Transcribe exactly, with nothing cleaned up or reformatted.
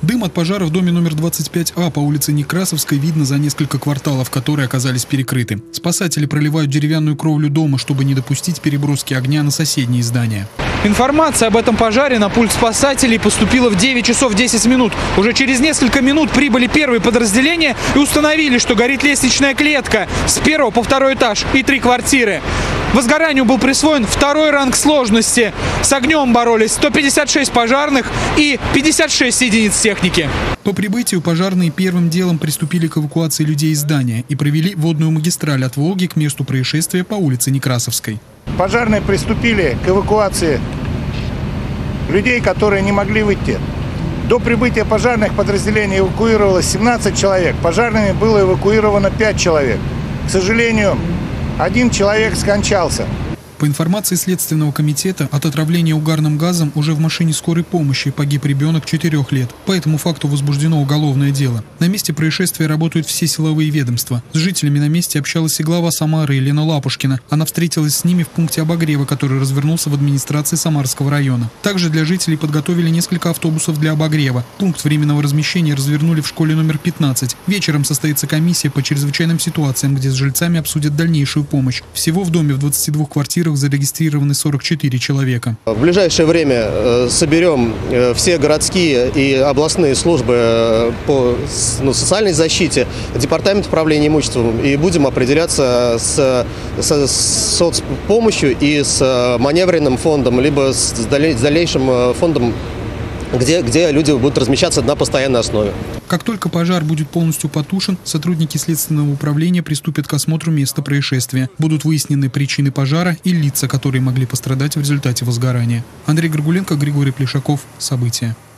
Дым от пожара в доме номер двадцать пять А по улице Некрасовской видно за несколько кварталов, которые оказались перекрыты. Спасатели проливают деревянную кровлю дома, чтобы не допустить переброски огня на соседние здания. Информация об этом пожаре на пульт спасателей поступила в девять часов десять минут. Уже через несколько минут прибыли первые подразделения и установили, что горит лестничная клетка с первого по второй этаж и три квартиры. Возгоранию был присвоен второй ранг сложности. С огнем боролись сто пятьдесят шесть пожарных и пятьдесят шесть единиц техники. По прибытию пожарные первым делом приступили к эвакуации людей из здания и провели водную магистраль от Волги к месту происшествия по улице Некрасовской. Пожарные приступили к эвакуации людей, которые не могли выйти. До прибытия пожарных подразделений эвакуировалось семнадцать человек. Пожарными было эвакуировано пять человек. К сожалению, один человек скончался. По информации Следственного комитета, от отравления угарным газом уже в машине скорой помощи погиб ребенок четырех лет. По этому факту возбуждено уголовное дело. На месте происшествия работают все силовые ведомства. С жителями на месте общалась и глава Самары Елена Лапушкина. Она встретилась с ними в пункте обогрева, который развернулся в администрации Самарского района. Также для жителей подготовили несколько автобусов для обогрева. Пункт временного размещения развернули в школе номер пятнадцать. Вечером состоится комиссия по чрезвычайным ситуациям, где с жильцами обсудят дальнейшую помощь. Всего в доме в двадцати двух квартирах зарегистрированы сорок четыре человека. В ближайшее время соберем все городские и областные службы по ну, социальной защите, департамент управления имуществом, и будем определяться с, с, с соцпомощью и с маневренным фондом, либо с дальнейшим фондом, где, где люди будут размещаться на постоянной основе. Как только пожар будет полностью потушен, сотрудники Следственного управления приступят к осмотру места происшествия. Будут выяснены причины пожара и лица, которые могли пострадать в результате возгорания. Андрей Горгуленко, Григорий Плешаков. События.